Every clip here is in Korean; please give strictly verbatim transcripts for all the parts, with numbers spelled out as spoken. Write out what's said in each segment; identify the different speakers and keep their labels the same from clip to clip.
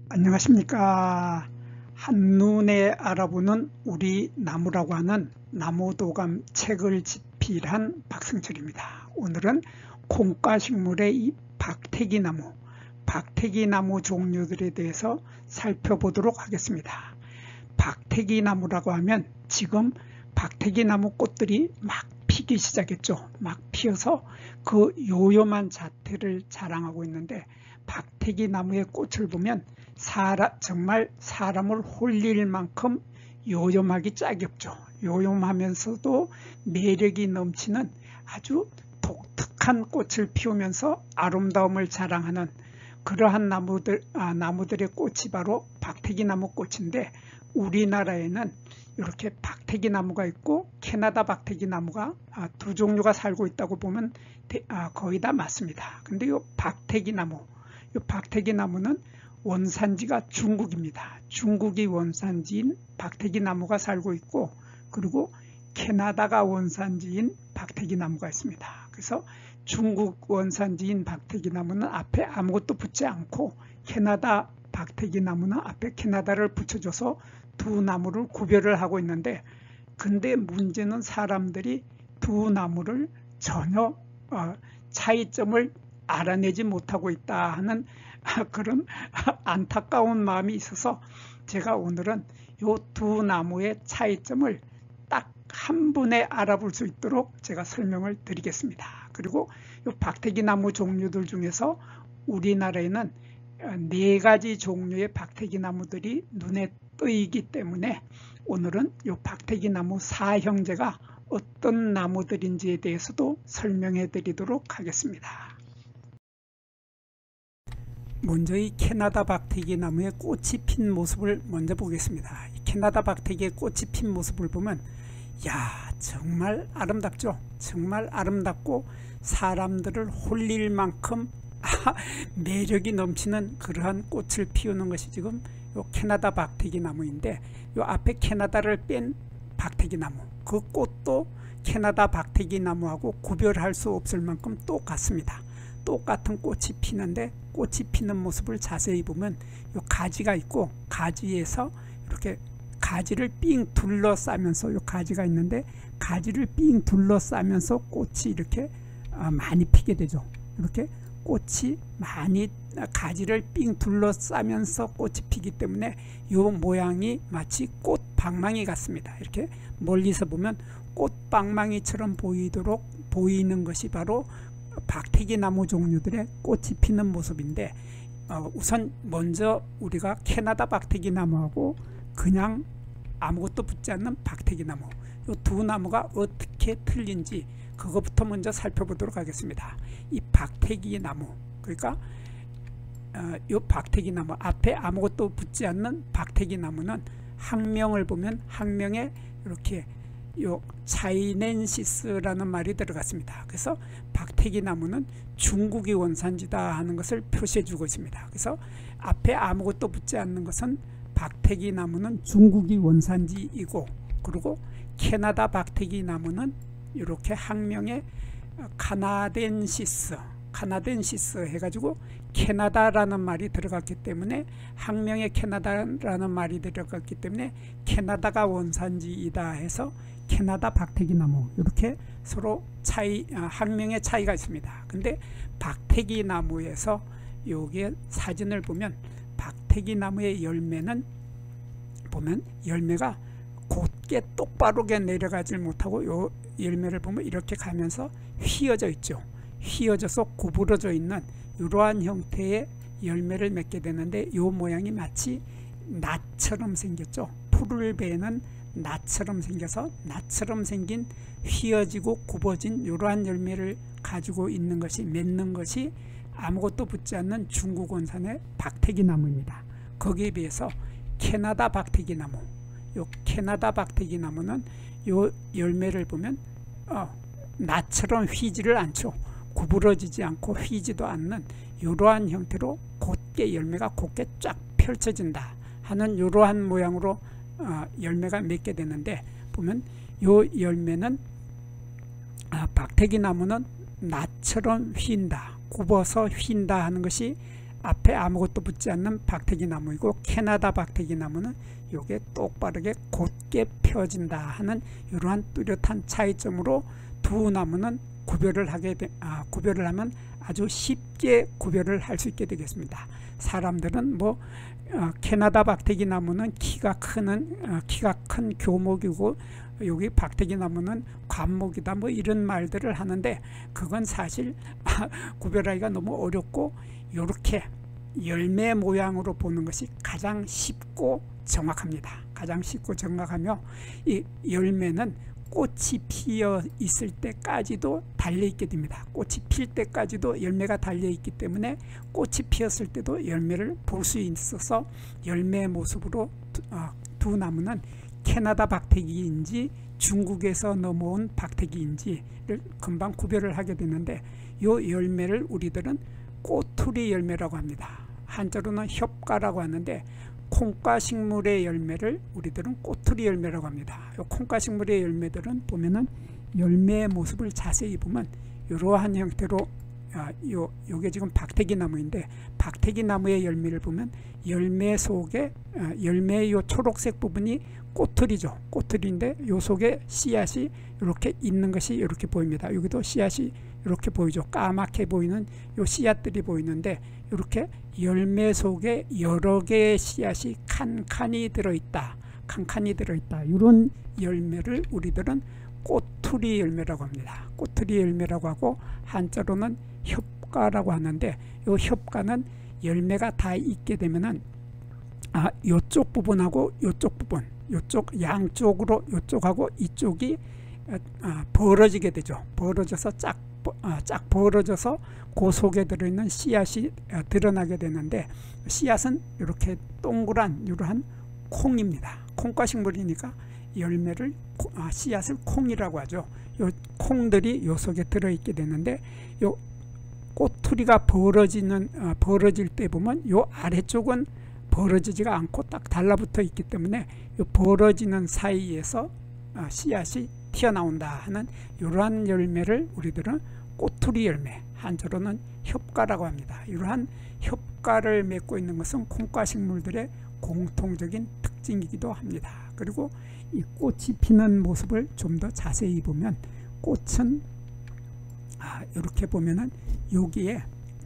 Speaker 1: 안녕하십니까. 한눈에 알아보는 우리 나무라고 하는 나무도감 책을 집필한 박승철입니다. 오늘은 콩가식물의 이 박태기나무, 박태기나무 종류들에 대해서 살펴보도록 하겠습니다. 박태기나무라고 하면 지금 박태기나무 꽃들이 막 피기 시작했죠. 막 피어서 그 요염한 자태를 자랑하고 있는데, 박태기나무의 꽃을 보면 사람, 정말 사람을 홀릴 만큼 요염하기 짝이 없죠. 요염하면서도 매력이 넘치는 아주 독특한 꽃을 피우면서 아름다움을 자랑하는 그러한 나무들, 아, 나무들의 꽃이 바로 박태기나무 꽃인데, 우리나라에는 이렇게 박태기나무가 있고 캐나다 박태기나무가 아, 두 종류가 살고 있다고 보면 대, 아, 거의 다 맞습니다. 근데 이 박태기나무, 이 박태기나무는 원산지가 중국입니다. 중국이 원산지인 박태기나무가 살고 있고, 그리고 캐나다가 원산지인 박태기나무가 있습니다. 그래서 중국 원산지인 박태기나무는 앞에 아무것도 붙지 않고, 캐나다 박태기나무는 앞에 캐나다를 붙여줘서 두 나무를 구별을 하고 있는데, 근데 문제는 사람들이 두 나무를 전혀 어, 차이점을 알아내지 못하고 있다 하는 그런 안타까운 마음이 있어서, 제가 오늘은 이 두 나무의 차이점을 딱 한 분에 알아볼 수 있도록 제가 설명을 드리겠습니다. 그리고 이 박태기나무 종류들 중에서 우리나라에는 네 가지 종류의 박태기나무들이 눈에 뜨이기 때문에 오늘은 이 박태기나무 사형제가 어떤 나무들인지에 대해서도 설명해 드리도록 하겠습니다. 먼저 이 캐나다 박태기나무의 꽃이 핀 모습을 먼저 보겠습니다. 이 캐나다 박태기의 꽃이 핀 모습을 보면, 야, 정말 아름답죠. 정말 아름답고 사람들을 홀릴 만큼 아, 매력이 넘치는 그러한 꽃을 피우는 것이 지금 요 캐나다 박태기나무인데, 요 앞에 캐나다를 뺀 박태기나무, 그 꽃도 캐나다 박태기나무하고 구별할 수 없을 만큼 똑같습니다. 똑같은 꽃이 피는데, 꽃이 피는 모습을 자세히 보면 요 가지가 있고, 가지에서 이렇게 가지를 삥 둘러싸면서, 요 가지가 있는데 가지를 삥 둘러싸면서 꽃이 이렇게 많이 피게 되죠. 이렇게 꽃이 많이 가지를 삥 둘러싸면서 꽃이 피기 때문에 이 모양이 마치 꽃방망이 같습니다. 이렇게 멀리서 보면 꽃방망이처럼 보이도록 보이는 것이 바로 박태기나무 종류들의 꽃이 피는 모습인데, 어, 우선 먼저 우리가 캐나다 박태기나무하고 그냥 아무것도 붙지 않는 박태기나무, 이 두 나무가 어떻게 틀린지 그것부터 먼저 살펴보도록 하겠습니다. 이 박태기나무, 그러니까 어, 이 박태기나무 앞에 아무것도 붙지 않는 박태기나무는 학명을 보면 학명에 이렇게 요 차이넨시스라는 말이 들어갔습니다. 그래서 박태기나무는 중국이 원산지다 하는 것을 표시해 주고 있습니다. 그래서 앞에 아무것도 붙지 않는 것은 박태기나무는 중국이 원산지이고, 그리고 캐나다 박태기나무는 이렇게 학명에 카나덴시스, 카나덴시스 해가지고 캐나다라는 말이 들어갔기 때문에, 학명에 캐나다라는 말이 들어갔기 때문에 캐나다가 원산지이다 해서 캐나다 박태기나무, 이렇게 서로 차이, 학명의 차이가 있습니다. 근데 박태기나무에서 여기에 사진을 보면, 박태기나무의 열매는 보면 열매가 곧게 똑바르게 내려가지 못하고, 요 열매를 보면 이렇게 가면서 휘어져 있죠. 휘어져서 구부러져 있는 이러한 형태의 열매를 맺게 되는데, 이 모양이 마치 낫처럼 생겼죠. 풀을 베는 낫처럼 생겨서 낫처럼 생긴 휘어지고 굽어진 이러한 열매를 가지고 있는 것이, 맺는 것이 아무것도 붙지 않는 중국 원산의 박태기나무입니다. 거기에 비해서 캐나다 박태기나무, 요 캐나다 박태기나무는 요 열매를 보면 어, 낫처럼 휘지를 않죠. 구부러지지 않고 휘지도 않는 이러한 형태로 곧게 열매가 곧게 쫙 펼쳐진다 하는 이러한 모양으로 어, 열매가 맺게 되는데, 보면 요 열매는 아, 박태기나무는 낫처럼 휜다, 굽어서 휜다 하는 것이 앞에 아무것도 붙지 않는 박태기 나무이고, 캐나다 박태기 나무는 요게 똑바르게 곧게 펴진다 하는 이러한 뚜렷한 차이점으로 두 나무는 구별을 하게 되, 아, 구별을 하면 아주 쉽게 구별을 할 수 있게 되겠습니다. 사람들은 뭐 어, 캐나다 박태기 나무는 키가 크는 어, 키가 큰 교목이고, 여기 박태기 나무는 관목이다, 뭐 이런 말들을 하는데, 그건 사실 구별하기가 너무 어렵고, 이렇게 열매 모양으로 보는 것이 가장 쉽고 정확합니다. 가장 쉽고 정확하며, 이 열매는 꽃이 피어 있을 때까지도 달려 있게 됩니다. 꽃이 필 때까지도 열매가 달려 있기 때문에 꽃이 피었을 때도 열매를 볼 수 있어서, 열매의 모습으로 두, 어, 두 나무는 캐나다 박태기인지 중국에서 넘어온 박태기인지를 금방 구별을 하게 되는데, 이 열매를 우리들은 꼬투리 열매라고 합니다. 한자로는 협가라고 하는데, 콩과 식물의 열매를 우리들은 꼬투리 열매라고 합니다. 이 콩과 식물의 열매들은 보면은 열매의 모습을 자세히 보면 이러한 형태로, 아, 요, 요게 지금 박태기 나무인데, 박태기 나무의 열매를 보면 열매 속에 아, 열매의 요 초록색 부분이 꼬투리죠. 꼬투리인데 요 속에 씨앗이 이렇게 있는 것이 이렇게 보입니다. 여기도 씨앗이 이렇게 보이죠. 까맣게 보이는 요 씨앗들이 보이는데, 이렇게 열매 속에 여러 개의 씨앗이 칸칸이 들어있다, 칸칸이 들어있다, 이런 열매를 우리들은 꼬투리 열매라고 합니다. 꼬투리 열매라고 하고, 한자로는 협가라고 하는데, 이 협가는 열매가 다 있게 되면은 아, 요쪽 부분하고 요쪽 부분, 요쪽 양쪽으로, 요쪽하고 이쪽이 아, 벌어지게 되죠. 벌어져서 짝, 아, 짝 벌어져서 그 속에 들어있는 씨앗이 아, 드러나게 되는데, 씨앗은 이렇게 동그란 이러한 콩입니다. 콩과 식물이니까 열매를 아, 씨앗을 콩이라고 하죠. 요 콩들이 요 속에 들어있게 되는데, 요 꼬투리가 벌어지는 어, 벌어질 때 보면 요 아래쪽은 벌어지지가 않고 딱 달라붙어 있기 때문에 요 벌어지는 사이에서 어, 씨앗이 튀어나온다 하는 이러한 열매를 우리들은 꼬투리 열매, 한자로는 협가라고 합니다. 이러한 협가를 맺고 있는 것은 콩과 식물들의 공통적인 특징이기도 합니다. 그리고 이 꽃이 피는 모습을 좀 더 자세히 보면, 꽃은 아, 이렇게 보면은 여기에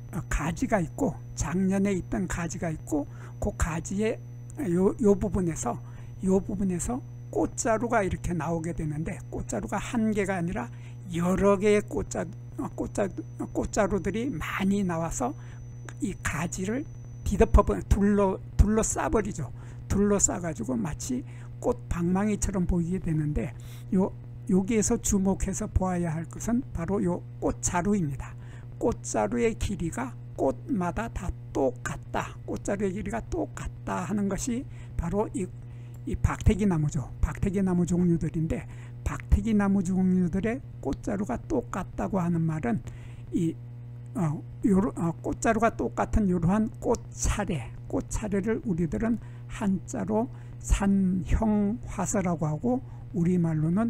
Speaker 1: 가지가 있고, 작년에 있던 가지가 있고, 그 가지의 요, 요 부분에서 요 부분에서 꽃자루가 이렇게 나오게 되는데, 꽃자루가 한 개가 아니라 여러 개의 꽃자, 꽃자, 꽃자루들이 많이 나와서 이 가지를 뒤덮어 둘러 둘러싸버리죠. 둘러싸가지고 마치 꽃 방망이처럼 보이게 되는데, 요 여기에서 주목해서 보아야 할 것은 바로 요 꽃자루입니다. 꽃자루의 길이가 꽃마다 다 똑같다, 꽃자루의 길이가 똑같다 하는 것이 바로 이, 이 박태기 나무죠. 박태기 나무 종류들인데, 박태기 나무 종류들의 꽃자루가 똑같다고 하는 말은 이 어, 요러, 어, 꽃자루가 똑같은 이러한 꽃차례, 꽃차례를 우리들은 한자로 산형화서라고 하고, 우리말로는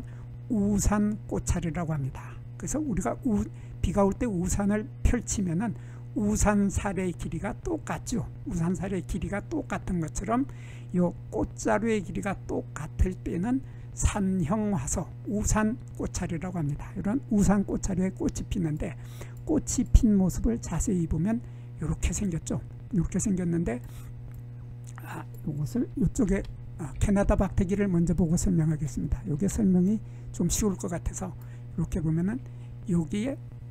Speaker 1: 우산꽃차례라고 합니다. 그래서 우리가 우, 비가 올 때 우산을 펼치면은 우산살의 길이가 똑같죠. 우산살의 길이가 똑같은 것처럼 요 꽃자루의 길이가 똑같을 때는 산형화서, 우산꽃차례라고 합니다. 이런 우산꽃차례에 꽃이 피는데, 꽃이 핀 모습을 자세히 보면 이렇게 생겼죠. 이렇게 생겼는데, 아, 이것을 이쪽에 아, 캐나다 박태기를 먼저 보고 설명하겠습니다. 이게 설명이 좀 쉬울 것 같아서, 이렇게 보면은 여기에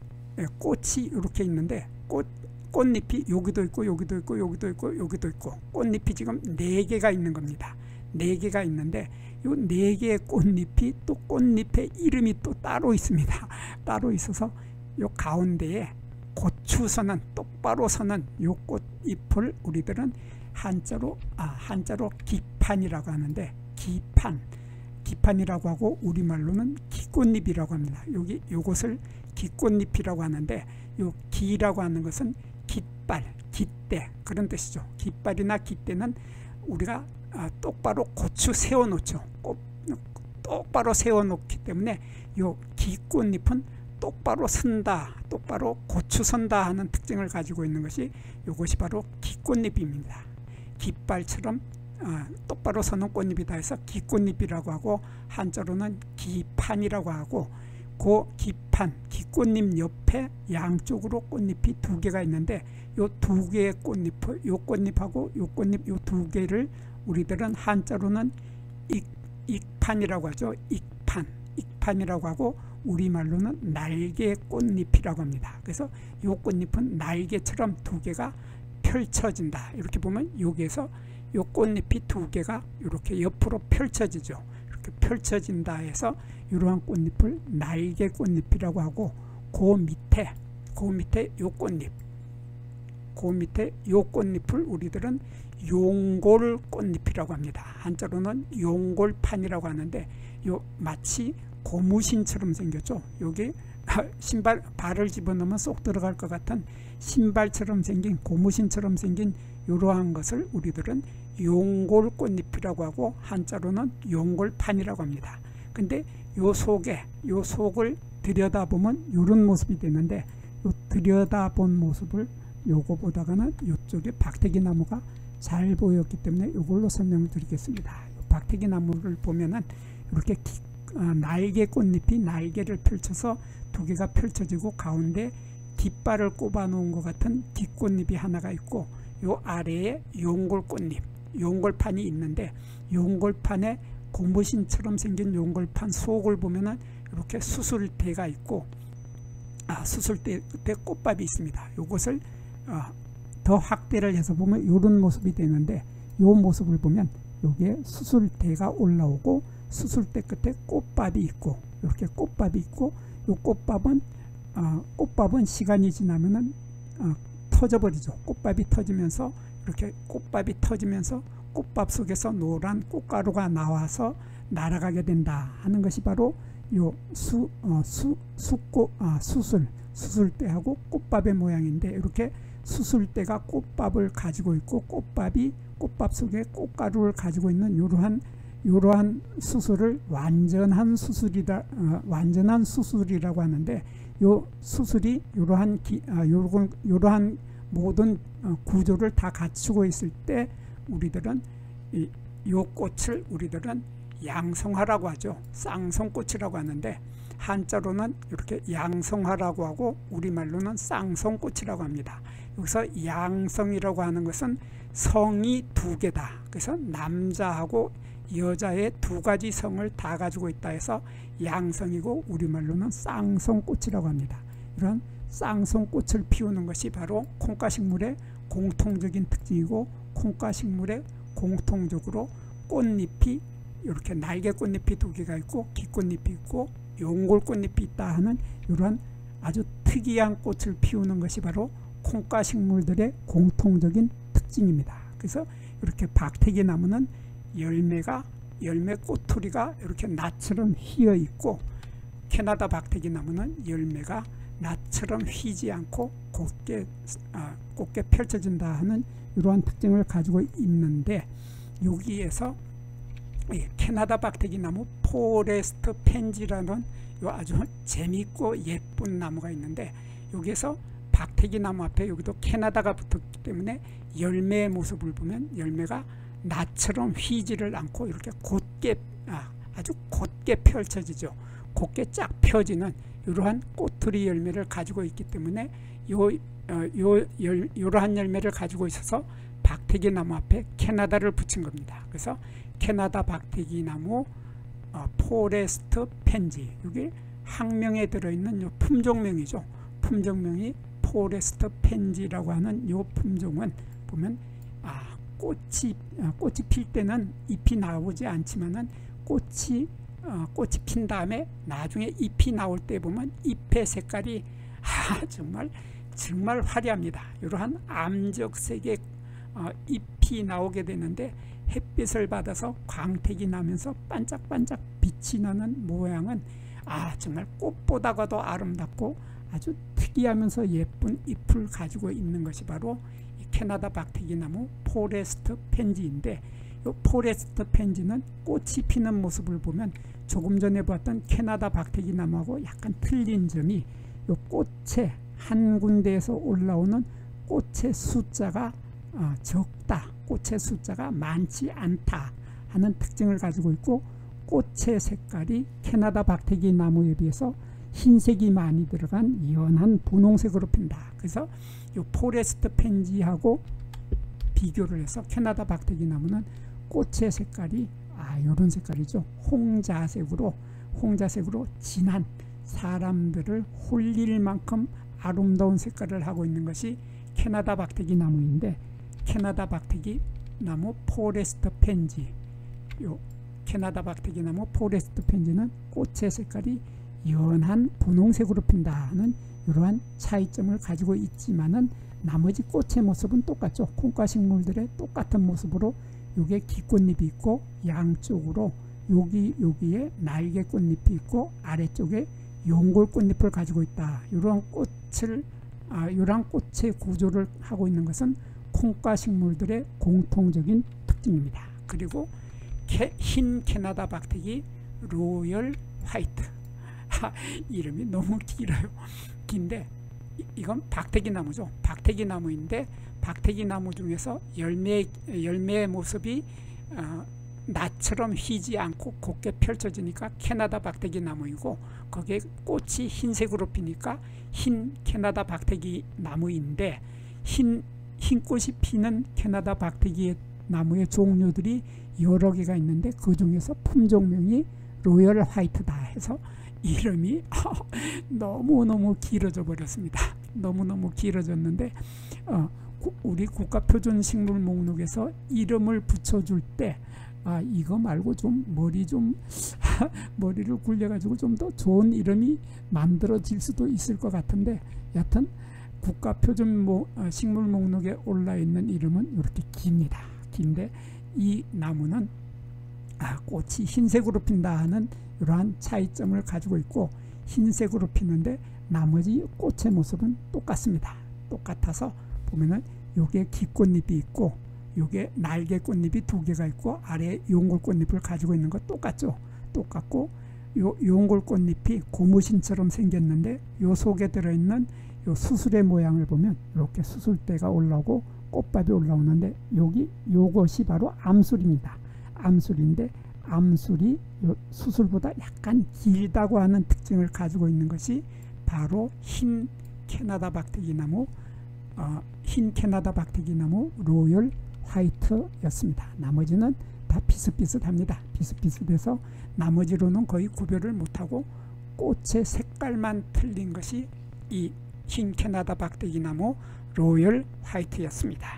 Speaker 1: 꽃이 이렇게 있는데, 꽃, 꽃잎이 여기도 있고 여기도 있고 여기도 있고 여기도 있고, 꽃잎이 지금 네 개가 있는 겁니다. 네 개가 있는데, 이 네 개의 꽃잎이 또 꽃잎의 이름이 또 따로 있습니다. 따로 있어서 요 가운데에 고추 서는, 똑바로 서는 요 꽃잎을 우리들은 한자로 아 한자로 기판이라고 하는데, 기판 기판이라고 하고, 우리말로는 기꽃잎이라고 합니다. 여기 요것을 기꽃잎이라고 하는데, 요 기라고 하는 것은 깃발, 깃대 그런 뜻이죠. 깃발이나 깃대는 우리가 아, 똑바로 고추 세워 놓죠. 똑바로 세워 놓기 때문에 요 기꽃잎은 똑바로 선다, 똑바로 고추선다 하는 특징을 가지고 있는 것이 이것이 바로 기꽃잎입니다. 깃발처럼 어, 똑바로 서는 꽃잎이다 해서 기꽃잎이라고 하고, 한자로는 기판이라고 하고, 그 기판, 기꽃잎 옆에 양쪽으로 꽃잎이 두 개가 있는데, 요 두 개의 꽃잎, 요 꽃잎하고 요 꽃잎 요 두 개를 우리들은 한자로는 익, 익판이라고 하죠. 익판, 익판이라고 하고, 우리말로는 날개 꽃잎이라고 합니다. 그래서 요 꽃잎은 날개처럼 두 개가 펼쳐진다. 이렇게 보면 여기에서 요 꽃잎이 두 개가 이렇게 옆으로 펼쳐지죠. 이렇게 펼쳐진다 해서 이러한 꽃잎을 날개 꽃잎이라고 하고, 그 밑에 그 밑에 요 꽃잎, 그 밑에 요 꽃잎을 우리들은 용골 꽃잎이라고 합니다. 한자로는 용골판이라고 하는데, 요 마치 고무신처럼 생겼죠. 여기 신발, 발을 집어넣으면 쏙 들어갈 것 같은 신발처럼 생긴, 고무신처럼 생긴 이러한 것을 우리들은 용골 꽃잎이라고 하고, 한자로는 용골판이라고 합니다. 근데 요 속에, 요 속을 들여다보면 이런 모습이 되는데, 요 들여다본 모습을 요거 보다가는 이쪽에 박태기 나무가 잘 보였기 때문에 이걸로 설명을 드리겠습니다. 박태기 나무를 보면은 이렇게 기, 어, 날개 꽃잎이 날개를 펼쳐서 두 개가 펼쳐지고, 가운데 깃발을 꼽아 놓은 것 같은 깃꽃잎이 하나가 있고, 요 아래에 용골꽃잎, 용골판이 있는데, 용골판에 고무신처럼 생긴 용골판 속을 보면은 이렇게 수술대가 있고, 아, 수술대 끝에 꽃밥이 있습니다. 요것을 어, 더 확대를 해서 보면 이런 모습이 되는데, 요 모습을 보면 여기에 수술대가 올라오고, 수술대 끝에 꽃밥이 있고, 이렇게 꽃밥이 있고, 요 꽃밥은 어, 꽃밥은 시간이 지나면은 어, 터져버리죠. 꽃밥이 터지면서 이렇게 꽃밥이 터지면서 꽃밥 속에서 노란 꽃가루가 나와서 날아가게 된다 하는 것이 바로 요 수, 어, 수, 수꽃, 아, 수술, 수술대하고 꽃밥의 모양인데, 이렇게 수술대가 꽃밥을 가지고 있고, 꽃밥이 꽃밥 속에 꽃가루를 가지고 있는 이러한 이러한 수술을 완전한 수술이다, 어, 완전한 수술이라고 하는데, 요 수술이 이러한 기, 아, 요런, 요러한 모든 어, 구조를 다 갖추고 있을 때 우리들은 이, 요 꽃을 우리들은 양성화라고 하죠. 쌍성꽃이라고 하는데, 한자로는 이렇게 양성화라고 하고, 우리말로는 쌍성꽃이라고 합니다. 여기서 양성이라고 하는 것은 성이 두 개다. 그래서 남자하고 여자의 두 가지 성을 다 가지고 있다 해서 양성이고, 우리말로는 쌍성꽃이라고 합니다. 이런 쌍성꽃을 피우는 것이 바로 콩가식물의 공통적인 특징이고, 콩가식물의 공통적으로 꽃잎이 이렇게 날개 꽃잎이 두 개가 있고, 기꽃잎이 있고, 용골꽃잎이 있다 하는 이러한 아주 특이한 꽃을 피우는 것이 바로 콩가식물들의 공통적인 특징입니다. 그래서 이렇게 박태기 나무는 열매가 열매 꼬투리가 이렇게 낫처럼 휘어 있고, 캐나다 박태기 나무는 열매가 낫처럼 휘지 않고 곱게 아, 곱게 펼쳐진다 하는 이러한 특징을 가지고 있는데, 여기에서 예, 캐나다 박태기 나무 포레스트 펜지라는 요 아주 재미있고 예쁜 나무가 있는데, 여기에서 박태기 나무 앞에 여기도 캐나다가 붙었기 때문에 열매의 모습을 보면 열매가 나처럼 휘지를 않고 이렇게 곧게 아, 아주 곧게 펼쳐지죠. 곧게 쫙 펴지는 이러한 꼬투리 열매를 가지고 있기 때문에 요, 어, 요 열, 이러한 열매를 가지고 있어서 박태기 나무 앞에 캐나다를 붙인 겁니다. 그래서 캐나다 박태기 나무 어, 포레스트 펜지, 여기 학명에 들어있는 요 품종명이죠. 품종명이 포레스트 펜지라고 하는 요 품종은 보면 아, 꽃이 아, 꽃이 필 때는 잎이 나오지 않지만은 꽃이 어, 꽃이 핀 다음에 나중에 잎이 나올 때 보면 잎의 색깔이 아, 정말 정말 화려합니다. 이러한 암적색의 어, 잎이 나오게 되는데, 햇빛을 받아서 광택이 나면서 반짝반짝 빛이 나는 모양은 아, 정말 꽃보다가도 아름답고 아주 특이하면서 예쁜 잎을 가지고 있는 것이 바로 이 캐나다 박태기 나무 포레스트 펜지인데, 요 포레스트 펜지는 꽃이 피는 모습을 보면 조금 전에 봤던 캐나다 박태기 나무하고 약간 틀린 점이 요 꽃에 한 군데에서 올라오는 꽃의 숫자가 어, 적다, 꽃의 숫자가 많지 않다 하는 특징을 가지고 있고, 꽃의 색깔이 캐나다 박태기 나무에 비해서 흰색이 많이 들어간 연한 분홍색으로 핀다. 그래서 이 포레스트 펜지하고 비교를 해서 캐나다 박태기 나무는 꽃의 색깔이 아 이런 색깔이죠. 홍자색으로 홍자색으로 진한, 사람들을 홀릴 만큼 아름다운 색깔을 하고 있는 것이 캐나다 박태기 나무인데, 캐나다 박태기 나무 포레스트 펜지, 요 캐나다 박태기 나무 포레스트 펜지는 꽃의 색깔이 연한 분홍색으로 핀다는 이러한 차이점을 가지고 있지만은 나머지 꽃의 모습은 똑같죠. 콩과 식물들의 똑같은 모습으로 요게 기꽃잎이 있고, 양쪽으로 여기 여기에 날개 꽃잎이 있고, 아래쪽에 용골 꽃잎을 가지고 있다. 이러한 꽃을 아, 이러한 꽃의 구조를 하고 있는 것은 콩과 식물들의 공통적인 특징입니다. 그리고 캐, 흰 캐나다 박태기 로열 화이트. 하, 이름이 너무 길어요. 긴데 이, 이건 박태기 나무죠. 박태기 나무인데 박태기 나무 중에서 열매, 열매의 모습이 어, 나처럼 휘지 않고 곱게 펼쳐지니까 캐나다 박태기 나무이고, 거기에 꽃이 흰색으로 피니까 흰 캐나다 박태기 나무인데, 흰, 흰 꽃이 피는 캐나다 박태기 나무의 종류들이 여러 개가 있는데 그 중에서 품종명이 로열 화이트다 해서 이름이 너무너무 길어져 버렸습니다. 너무너무 길어졌는데 어, 우리 국가표준식물 목록에서 이름을 붙여줄 때 아 이거 말고 좀 머리 좀 머리를 굴려가지고 좀 더 좋은 이름이 만들어질 수도 있을 것 같은데, 여하튼 국가표준 모, 어, 식물 목록에 올라 있는 이름은 이렇게 깁니다. 긴데 이 나무는 아, 꽃이 흰색으로 핀다 하는 이러한 차이점을 가지고 있고, 흰색으로 피는데 나머지 꽃의 모습은 똑같습니다. 똑같아서 보면은 요게 기꽃잎이 있고, 요게 날개 꽃잎이 두 개가 있고, 아래에 용골 꽃잎을 가지고 있는 것 똑같죠. 똑같고, 요 용골 꽃잎이 고무신처럼 생겼는데 요 속에 들어있는 요 수술의 모양을 보면 이렇게 수술대가 올라오고 꽃밥이 올라오는데, 여기 요것이 바로 암술입니다. 암술인데 암술이 요 수술보다 약간 길다고 하는 특징을 가지고 있는 것이 바로 흰 캐나다 박태기 나무 어, 흰 캐나다 박태기 나무 로열 화이트였습니다. 나머지는 다 비슷비슷합니다. 비슷비슷해서 나머지로는 거의 구별을 못하고 꽃의 색깔만 틀린 것이 이 흰 캐나다 박태기 나무 로열 화이트였습니다.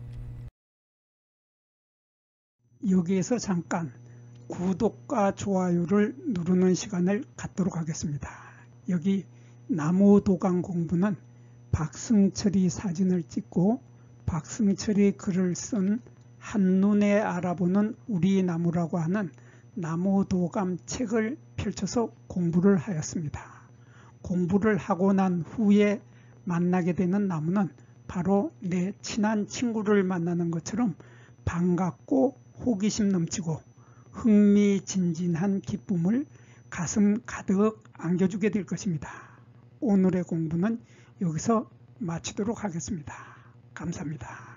Speaker 1: 여기에서 잠깐 구독과 좋아요를 누르는 시간을 갖도록 하겠습니다. 여기 나무 도감 공부는 박승철이 사진을 찍고 박승철이 글을 쓴 한눈에 알아보는 우리 나무라고 하는 나무 도감 책을 펼쳐서 공부를 하였습니다. 공부를 하고 난 후에 만나게 되는 나무는 바로 내 친한 친구를 만나는 것처럼 반갑고 호기심 넘치고 흥미진진한 기쁨을 가슴 가득 안겨주게 될 것입니다. 오늘의 공부는 여기서 마치도록 하겠습니다. 감사합니다.